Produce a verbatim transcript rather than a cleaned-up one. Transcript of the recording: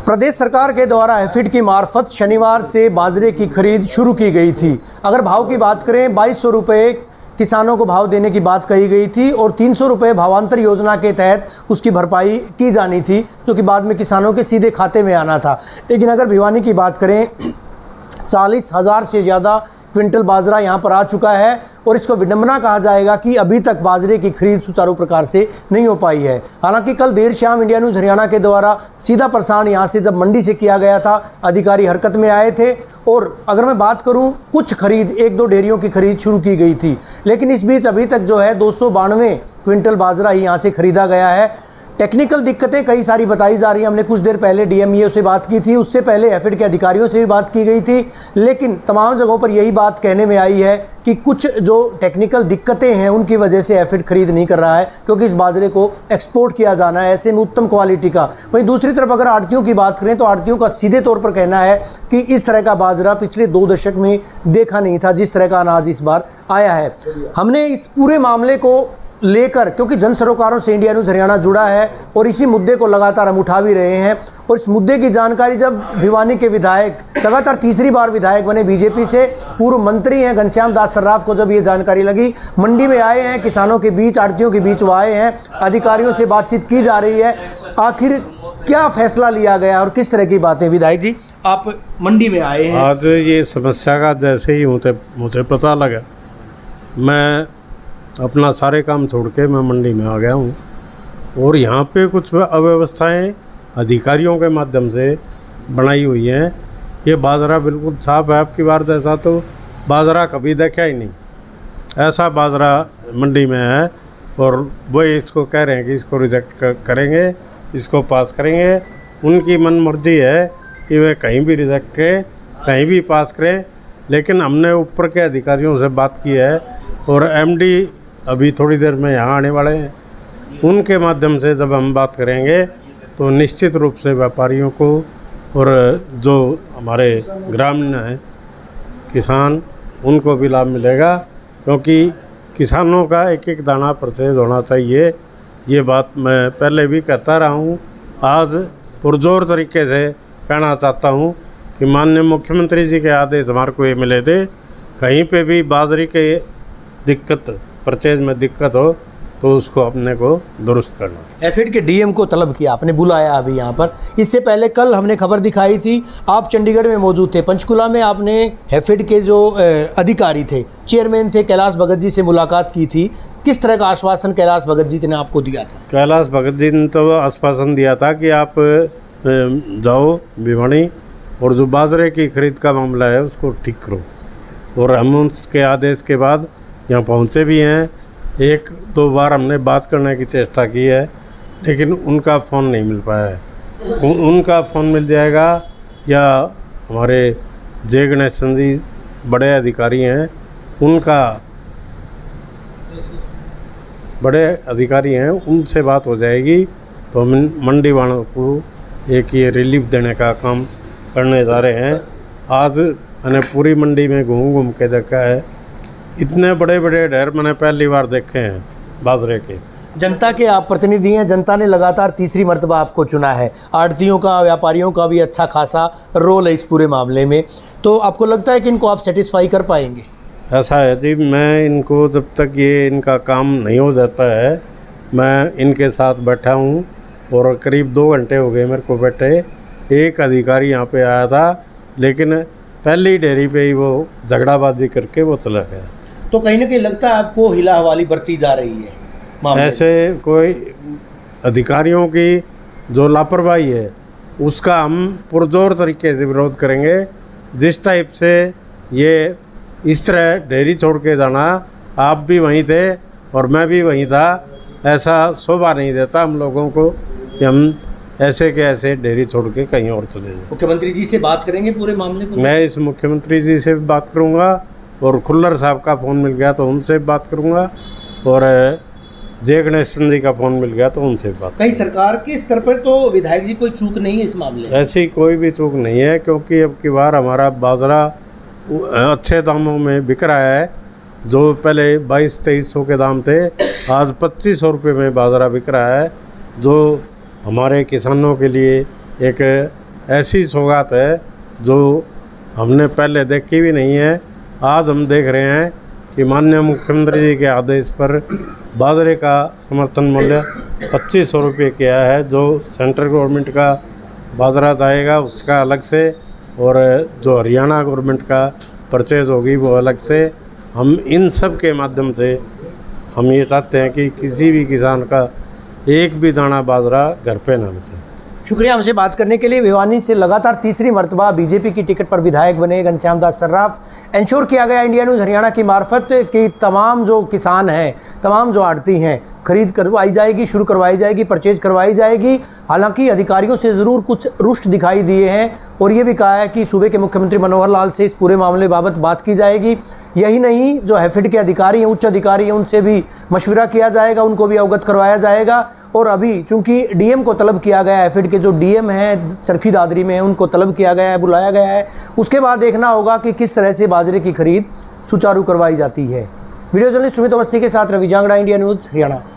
प्रदेश सरकार के द्वारा एफिड की मार्फत शनिवार से बाजरे की खरीद शुरू की गई थी। अगर भाव की बात करें, बाईस सौ रुपये किसानों को भाव देने की बात कही गई थी और तीन सौ रुपये भावांतर योजना के तहत उसकी भरपाई की जानी थी, जो कि बाद में किसानों के सीधे खाते में आना था। लेकिन अगर भिवानी की बात करें, चालीस हज़ार से ज़्यादा क्विंटल बाजरा यहाँ पर आ चुका है और इसको विडंबना कहा जाएगा कि अभी तक बाजरे की खरीद सुचारू प्रकार से नहीं हो पाई है। हालांकि कल देर शाम इंडिया न्यूज़ हरियाणा के द्वारा सीधा प्रसारण यहाँ से जब मंडी से किया गया था, अधिकारी हरकत में आए थे और अगर मैं बात करूँ, कुछ खरीद एक दो डेयरियों की खरीद शुरू की गई थी। लेकिन इस बीच अभी तक जो है दो सौ बानवे क्विंटल बाजरा ही यहाँ से खरीदा गया है। टेक्निकल दिक्कतें कई सारी बताई जा रही हैं। हमने कुछ देर पहले डीएमईओ से बात की थी, उससे पहले एफिड के अधिकारियों से भी बात की गई थी, लेकिन तमाम जगहों पर यही बात कहने में आई है कि कुछ जो टेक्निकल दिक्कतें हैं उनकी वजह से एफिड खरीद नहीं कर रहा है, क्योंकि इस बाजरे को एक्सपोर्ट किया जाना है, ऐसे में उत्तम क्वालिटी का। वहीं दूसरी तरफ अगर आड़तियों की बात करें तो आड़तियों का सीधे तौर पर कहना है कि इस तरह का बाजरा पिछले दो दशक में देखा नहीं था, जिस तरह का अनाज इस बार आया है। हमने इस पूरे मामले को लेकर, क्योंकि जन सरोकारों से इंडिया न्यूज़ हरियाणा जुड़ा है और इसी मुद्दे को लगातार हम उठा भी रहे हैं, और इस मुद्दे की जानकारी जब भिवानी के विधायक, लगातार तीसरी बार विधायक बने बीजेपी से, पूर्व मंत्री हैं घनश्याम दास सर्राफ को जब ये जानकारी लगी, मंडी में आए हैं, किसानों के बीच, आड़तियों के बीच वो आए हैं, अधिकारियों से बातचीत की जा रही है। आखिर क्या फैसला लिया गया और किस तरह की बातें? विधायक जी, आप मंडी में आए हैं। आज ये समस्या का जैसे ही मुझे मुझे पता लगा, मैं अपना सारे काम छोड़ के मैं मंडी में आ गया हूँ और यहाँ पे कुछ अव्यवस्थाएं अधिकारियों के माध्यम से बनाई हुई हैं। ये बाजरा बिल्कुल साफ है, आपकी बार जैसा तो बाजरा कभी देखा ही नहीं, ऐसा बाजरा मंडी में है और वो इसको कह रहे हैं कि इसको रिजेक्ट करेंगे, इसको पास करेंगे। उनकी मन मर्जी है कि वे कहीं भी रिजेक्ट करें, कहीं भी पास करें, लेकिन हमने ऊपर के अधिकारियों से बात की है और एमडी अभी थोड़ी देर में यहाँ आने वाले हैं। उनके माध्यम से जब हम बात करेंगे तो निश्चित रूप से व्यापारियों को और जो हमारे ग्रामीण हैं किसान, उनको भी लाभ मिलेगा, क्योंकि किसानों का एक एक दाना परचेज होना चाहिए। ये बात मैं पहले भी कहता रहा हूँ, आज पुरजोर तरीके से कहना चाहता हूँ कि माननीय मुख्यमंत्री जी के आदेश हमारे को ये मिले थे, कहीं पे भी बाजरे के दिक्कत, परचेज में दिक्कत हो तो उसको अपने को दुरुस्त करना। एफिड के डीएम को तलब किया, आपने बुलाया अभी यहाँ पर। इससे पहले कल हमने खबर दिखाई थी, आप चंडीगढ़ में मौजूद थे, पंचकुला में आपने एफिड के जो अधिकारी थे, चेयरमैन थे, कैलाश भगत जी से मुलाकात की थी। किस तरह का आश्वासन कैलाश भगत जी ने आपको दिया था? कैलाश भगत जी ने तो आश्वासन दिया था कि आप जाओ भिवानी और जो बाजरे की खरीद का मामला है उसको ठीक करो, और हम उसके आदेश के बाद यहाँ पहुँचे भी हैं। एक दो बार हमने बात करने की चेष्टा की है, लेकिन उनका फ़ोन नहीं मिल पाया है। उन, उनका फ़ोन मिल जाएगा, या हमारे जय गणेशन जी बड़े अधिकारी हैं, उनका बड़े अधिकारी हैं, उनसे बात हो जाएगी तो हम मंडी वालों को एक ये रिलीफ देने का काम करने जा रहे हैं। आज मैंने पूरी मंडी में घूम घूम के देखा है, इतने बड़े बड़े ढेर मैंने पहली बार देखे हैं बाजरे के। जनता के आप प्रतिनिधि हैं, जनता ने लगातार तीसरी मर्तबा आपको चुना है, आड़तियों का, व्यापारियों का भी अच्छा खासा रोल है इस पूरे मामले में, तो आपको लगता है कि इनको आप सेटिस्फाई कर पाएंगे? ऐसा है जी, मैं इनको जब तक ये इनका काम नहीं हो जाता है, मैं इनके साथ बैठा हूँ और करीब दो घंटे हो गए मेरे को बैठे। एक अधिकारी यहाँ पे आया था, लेकिन पहली डेयरी पे ही वो झगड़ाबाजी करके वो चला गया। तो कहीं ना कहीं लगता है आपको हिला हवाली बरती जा रही है? ऐसे कोई अधिकारियों की जो लापरवाही है उसका हम पुरजोर तरीके से विरोध करेंगे। जिस टाइप से ये इस तरह डेयरी छोड़ के जाना, आप भी वहीं थे और मैं भी वहीं था, ऐसा शोभा नहीं देता हम लोगों को कि हम ऐसे के ऐसे डेयरी छोड़ के कहीं और चले जाए। मुख्यमंत्री जी से बात करेंगे पूरे मामले को? मैं इस मुख्यमंत्री जी से भी बात करूंगा और खुल्लर साहब का फ़ोन मिल गया तो उनसे बात करूंगा, और जय गणेशन जी का फ़ोन मिल गया तो उनसे बात। कहीं सरकार के स्तर पर तो विधायक जी कोई चूक नहीं है इस मामले में? ऐसी कोई भी चूक नहीं है, क्योंकि अब की बार हमारा बाजरा अच्छे दामों में बिक रहा है। जो पहले बाईस तेईस सौ के दाम थे, आज पच्चीस सौ रुपये में बाजरा बिक रहा है, जो हमारे किसानों के लिए एक ऐसी सौगात है जो हमने पहले देखी भी नहीं है। आज हम देख रहे हैं कि माननीय मुख्यमंत्री जी के आदेश पर बाजरे का समर्थन मूल्य पच्चीस सौ रुपये किया है। जो सेंट्रल गवर्नमेंट का बाजरा जाएगा उसका अलग से, और जो हरियाणा गवर्नमेंट का परचेज होगी वो अलग से। हम इन सब के माध्यम से हम ये चाहते हैं कि किसी भी किसान का एक भी दाना बाजरा घर पे ना बचे। शुक्रिया हमसे बात करने के लिए। भिवानी से लगातार तीसरी मरतबा बीजेपी की टिकट पर विधायक बने घनश्याम दास सर्राफ। इंश्योर किया गया इंडिया न्यूज़ हरियाणा की मार्फत कि तमाम जो किसान हैं, तमाम जो आड़ती हैं, खरीद करवाई जाएगी, शुरू करवाई जाएगी, परचेज करवाई जाएगी। हालांकि अधिकारियों से ज़रूर कुछ रुष्ट दिखाई दिए हैं और ये भी कहा है कि सूबे के मुख्यमंत्री मनोहर लाल से इस पूरे मामले बाबत बात की जाएगी। यही नहीं, जो हैफेड के अधिकारी हैं, उच्च अधिकारी हैं, उनसे भी मशवरा किया जाएगा, उनको भी अवगत करवाया जाएगा। और अभी चूंकि डीएम को तलब किया गया है, हैफेड के जो डीएम हैं चरखी दादरी में, उनको तलब किया गया है, बुलाया गया है। उसके बाद देखना होगा कि किस तरह से बाजरे की खरीद सुचारू करवाई जाती है। वीडियो जर्नलिस्ट सुमित अवस्थी के साथ रवि जांगड़ा, इंडिया न्यूज़ हरियाणा।